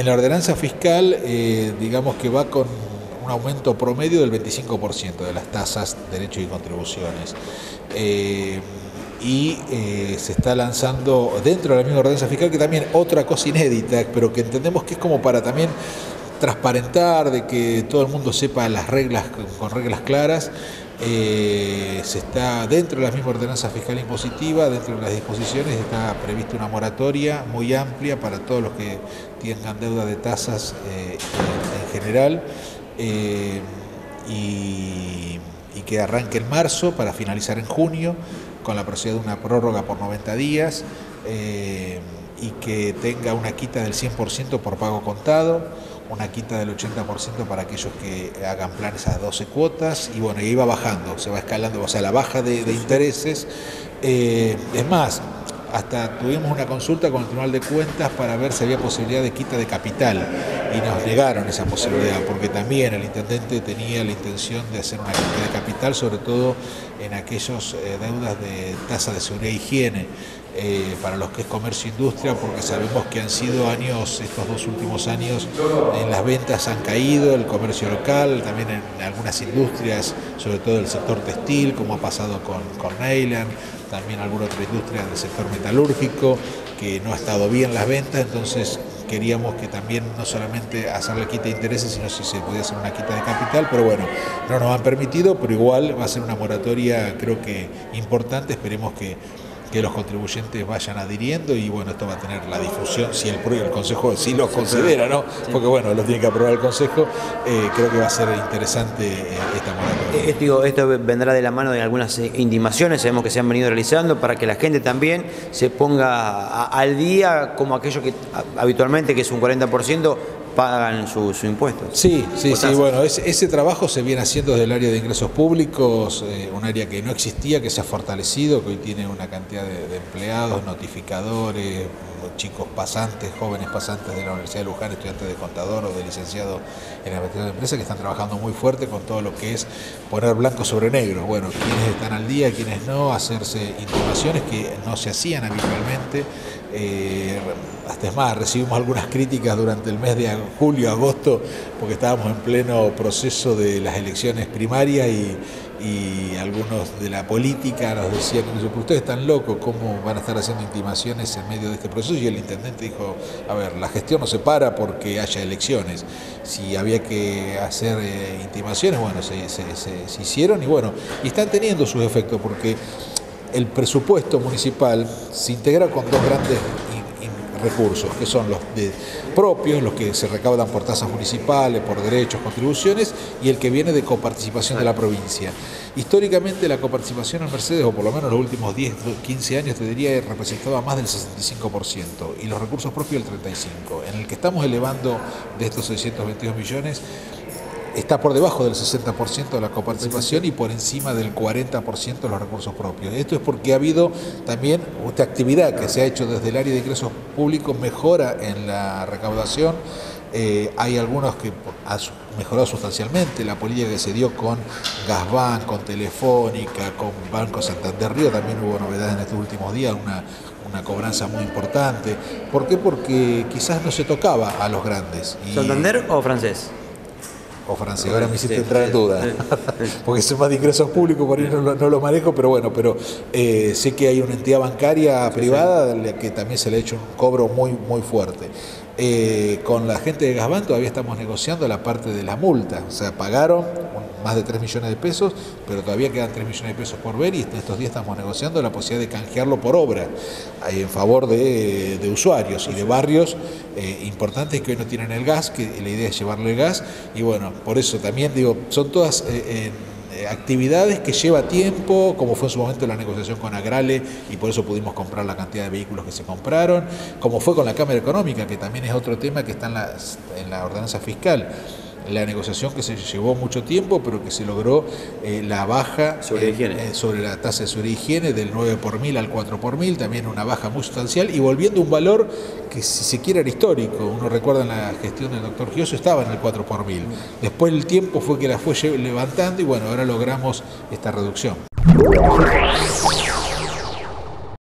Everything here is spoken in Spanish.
En la ordenanza fiscal, digamos que va con un aumento promedio del 25% de las tasas, derechos y contribuciones. Se está lanzando dentro de la misma ordenanza fiscal, que también otra cosa inédita, pero que entendemos que es como para también transparentar, de que todo el mundo sepa las reglas con reglas claras. Se está dentro de la misma ordenanza fiscal impositiva, dentro de las disposiciones está prevista una moratoria muy amplia para todos los que tengan deuda de tasas en general, y que arranque en marzo para finalizar en junio con la posibilidad de una prórroga por 90 días, y que tenga una quita del 100% por pago contado, una quita del 80% para aquellos que hagan planes a 12 cuotas, y bueno, y va bajando, se va escalando, o sea, la baja de intereses. Es más, hasta tuvimos una consulta con el Tribunal de Cuentas para ver si había posibilidad de quita de capital, y nos negaron esa posibilidad, porque también el intendente tenía la intención de hacer una quita de capital, sobre todo en aquellos deudas de tasa de seguridad e higiene, para los que es comercio e industria, porque sabemos que han sido años, estos 2 últimos años, en las ventas han caído, el comercio local, también en algunas industrias, sobre todo el sector textil, como ha pasado con Neyland, también alguna otra industria del sector metalúrgico, que no ha estado bien las ventas. Entonces queríamos que también no solamente hacer la quita de intereses, sino si se podía hacer una quita de capital, pero bueno, no nos han permitido, pero igual va a ser una moratoria, creo que importante. Esperemos que los contribuyentes vayan adhiriendo, y bueno, esto va a tener la difusión, si el Consejo sí lo considera, ¿no? Porque bueno, lo tiene que aprobar el Consejo. Creo que va a ser interesante esta moratoria. Esto vendrá de la mano de algunas intimaciones, sabemos que se han venido realizando, para que la gente también se ponga al día, como aquellos que habitualmente, que es un 40%, pagan su impuesto. Sí, bueno, ese trabajo se viene haciendo desde el área de ingresos públicos, un área que no existía, que se ha fortalecido, que hoy tiene una cantidad de empleados, notificadores, chicos pasantes, jóvenes pasantes de la Universidad de Luján, estudiantes de contador o de licenciado en administración de empresas, que están trabajando muy fuerte con todo lo que es poner blanco sobre negro. Bueno, quienes están al día, quienes no, hacerse intimaciones que no se hacían habitualmente. Hasta es más, recibimos algunas críticas durante el mes de julio, agosto, porque estábamos en pleno proceso de las elecciones primarias, y algunos de la política nos decían: ustedes están locos, ¿cómo van a estar haciendo intimaciones en medio de este proceso? Y el intendente dijo: a ver, la gestión no se para porque haya elecciones. Si había que hacer intimaciones, bueno, se hicieron, y bueno, y están teniendo sus efectos, porque el presupuesto municipal se integra con 2 grandes recursos, que son los propios, los que se recaudan por tasas municipales, por derechos, contribuciones, y el que viene de coparticipación de la provincia. Históricamente la coparticipación en Mercedes, o por lo menos los últimos 10, 15 años, te diría, representaba más del 65%, y los recursos propios el 35%. En el que estamos elevando de estos 622 millones, está por debajo del 60% de la coparticipación y por encima del 40% de los recursos propios. Esto es porque ha habido también esta actividad que se ha hecho desde el área de ingresos públicos, mejora en la recaudación. Hay algunos que han mejorado sustancialmente. La política que se dio con Gasbank, con Telefónica, con Banco Santander Río, también hubo novedades en estos últimos días, una cobranza muy importante. ¿Por qué? Porque quizás no se tocaba a los grandes. ¿Santander o francés? O francés, ahora me hiciste entrar en duda, porque soy más de ingresos públicos, por ahí no lo manejo, pero bueno, sé que hay una entidad bancaria privada que también se le ha hecho un cobro muy fuerte. Con la gente de Gasbank todavía estamos negociando la parte de la multa, o sea, pagaron más de 3 millones de pesos, pero todavía quedan 3 millones de pesos por ver, y en estos días estamos negociando la posibilidad de canjearlo por obra, en favor de usuarios y de barrios importantes que hoy no tienen el gas, que la idea es llevarle el gas, y bueno, por eso también digo, son todas actividades que lleva tiempo, como fue en su momento la negociación con Agrale, y por eso pudimos comprar la cantidad de vehículos que se compraron, como fue con la Cámara Económica, que también es otro tema que está en la ordenanza fiscal. La negociación que se llevó mucho tiempo, pero que se logró la baja sobre la tasa de seguridad y higiene del 9 por mil al 4 por mil, también una baja muy sustancial, y volviendo a un valor que, si se quiere, era histórico. Uno recuerda en la gestión del doctor Gioso estaba en el 4 por mil. Después el tiempo fue que la fue levantando, y bueno, ahora logramos esta reducción.